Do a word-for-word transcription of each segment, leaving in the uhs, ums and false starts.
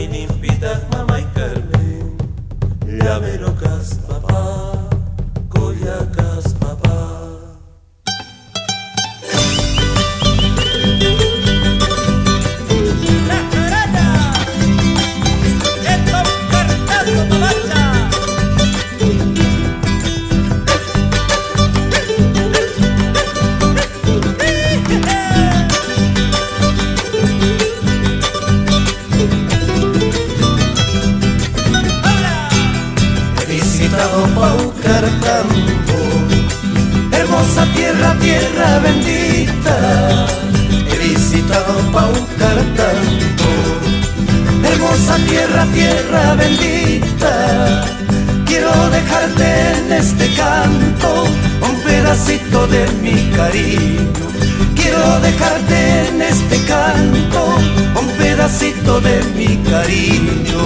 inimpitak mamai Carmen, llaverokas papá, koyakas papá. Paucartambo, hermosa tierra, tierra bendita. He visitado Paucartambo, hermosa tierra, tierra bendita. Quiero dejarte en este canto un pedacito de mi cariño. Quiero dejarte en este canto un pedacito de mi cariño.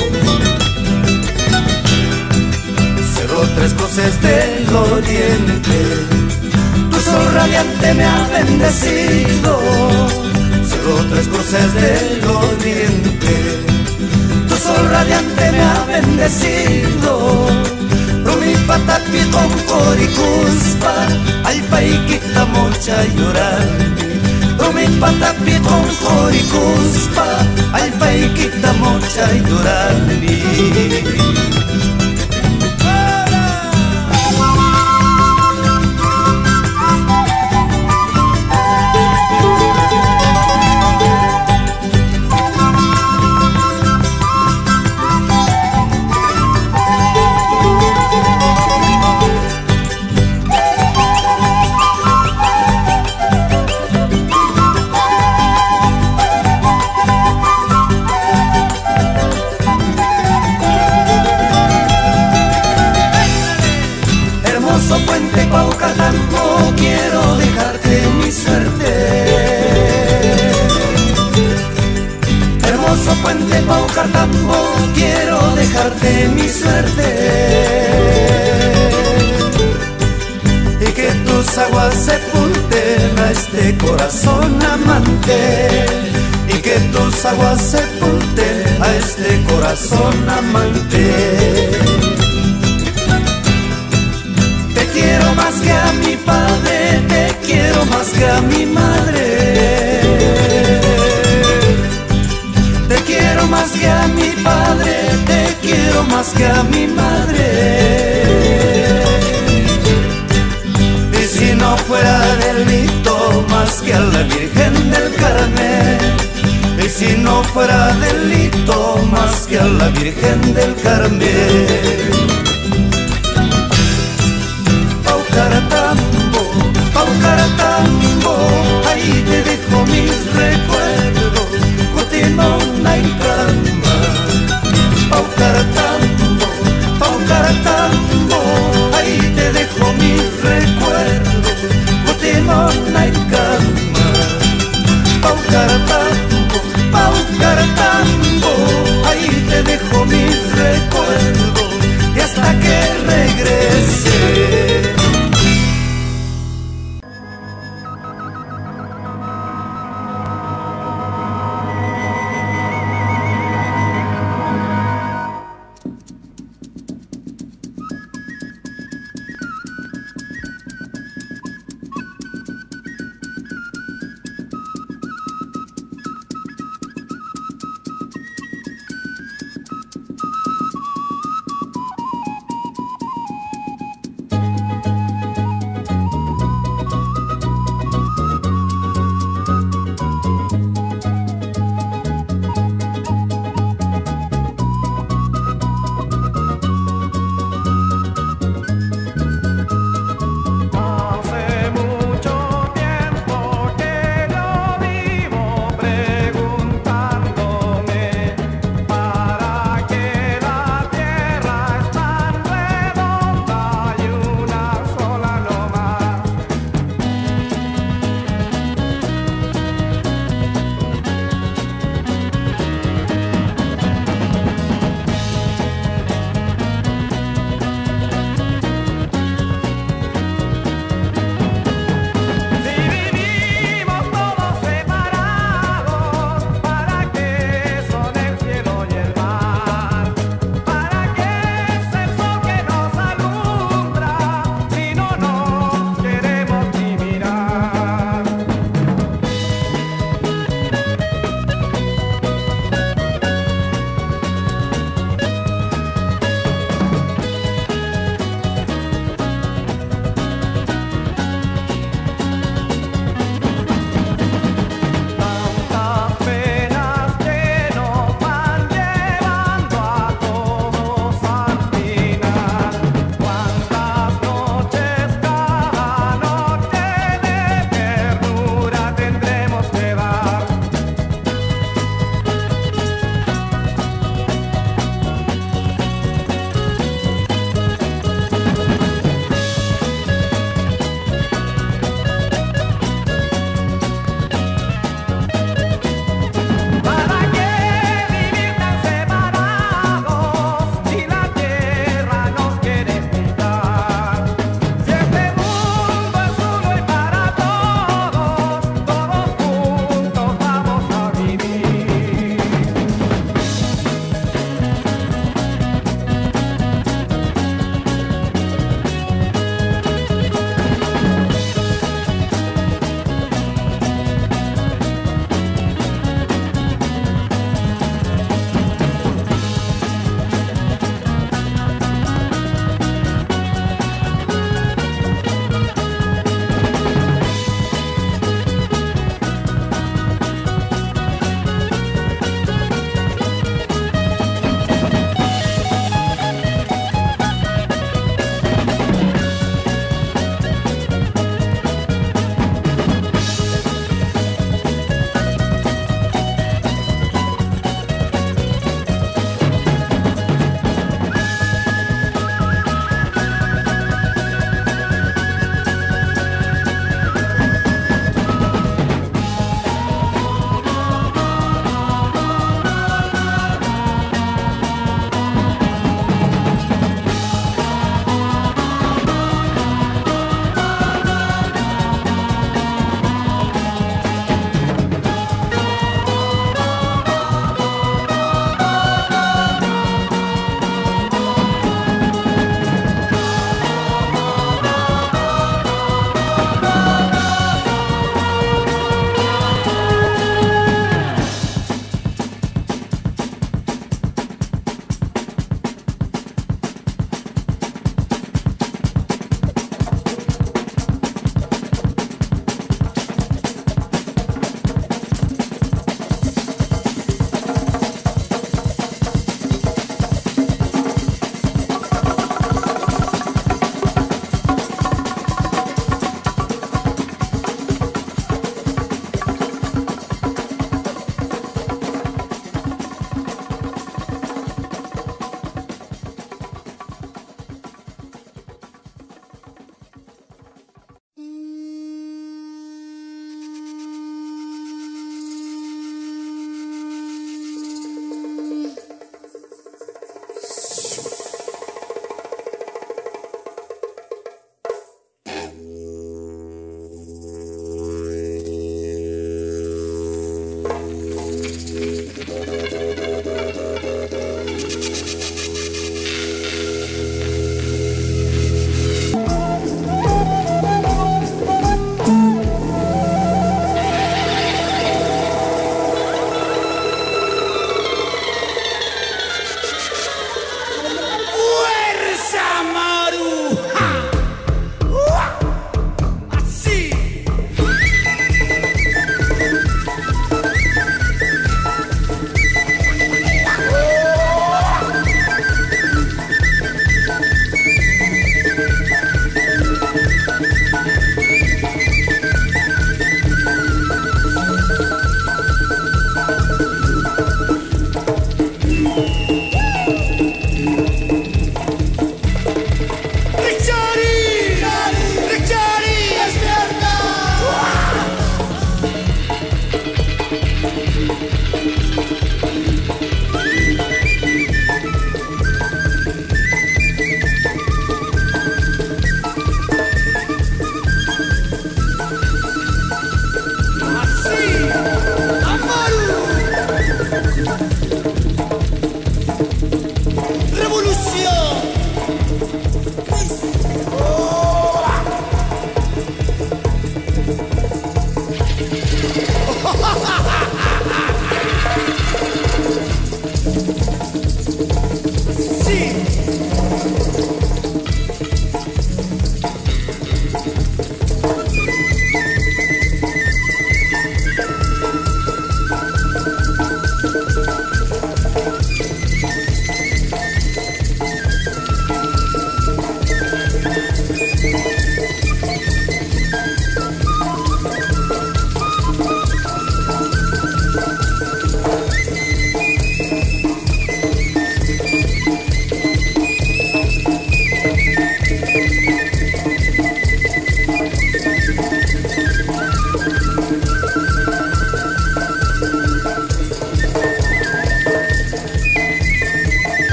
Tres cruces del oriente, tu sol radiante me ha bendecido. Cerró tres cruces del oriente, tu sol radiante me ha bendecido. Rumi patapi con coricuspa, ay paiquita mocha llorando. Rumi patapi con coricuspa, ay paiquita mocha llorando. Puente Paucartambo, quiero dejarte mi suerte. Hermoso puente Paucartambo, quiero dejarte mi suerte. Y que tus aguas sepulten a este corazón amante. Y que tus aguas sepulten a este corazón amante. Te quiero más que a mi padre, te quiero más que a mi madre. Te quiero más que a mi padre, te quiero más que a mi madre. Y si no fuera delito, más que a la Virgen del Carmen. Y si no fuera delito, más que a la Virgen del Carmen.